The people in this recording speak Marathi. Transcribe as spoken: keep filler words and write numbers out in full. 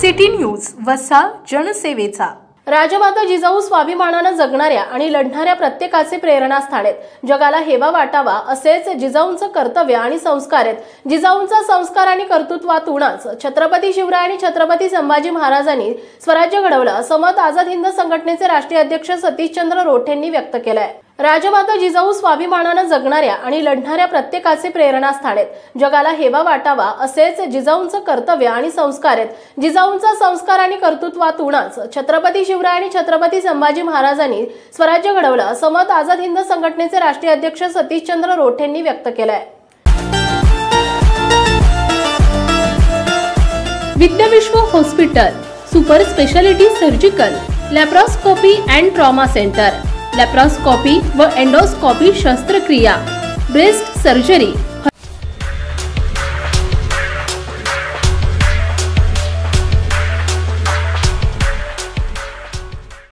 सिटी न्यूज वसा जनसेवेचा। राजमाता जिजाऊ स्वाभिमानाने जगणाऱ्या आणि लढणाऱ्या प्रत्येकाचे प्रेरणास्थान आहेत। जगाला हेवा वाटावा असेच जिजाऊंचं कर्तव्य आणि संस्कार आहेत। जिजाऊंचा संस्कार आणि कर्तृत्वातूनच छत्रपती शिवराय आणि छत्रपती संभाजी महाराजांनी स्वराज्य घडवलं असं मत आझाद हिंद संघटनेचे राष्ट्रीय अध्यक्ष सतीशचंद्र रोठेंनी व्यक्त केलंय। राजमाता जिजाऊ स्वाभिमानाने जगणाऱ्या आणि लढणाऱ्या प्रत्येकाचे प्रेरणास्थान आहेत। जगाला हेवा वाटावा असेच जिजाऊंचं कर्तव्य आणि संस्कार आहेत। जिजाऊंचा संस्कार आणि कर्तृत्वातूनच छत्रपती शिवराय आणि छत्रपती संभाजी महाराजांनी स्वराज्य घडवलं असं मत आझाद हिंद संघटनेचे राष्ट्रीय अध्यक्ष सतीशचंद्र रोठेंनी व्यक्त केलंय। Vidyavishwa hospital, super speciality surgical, laparoscopy and trauma centre, laparoscopy व एंडोस्कोपी शस्त्रक्रिया, ब्रेस्ट सर्जरी,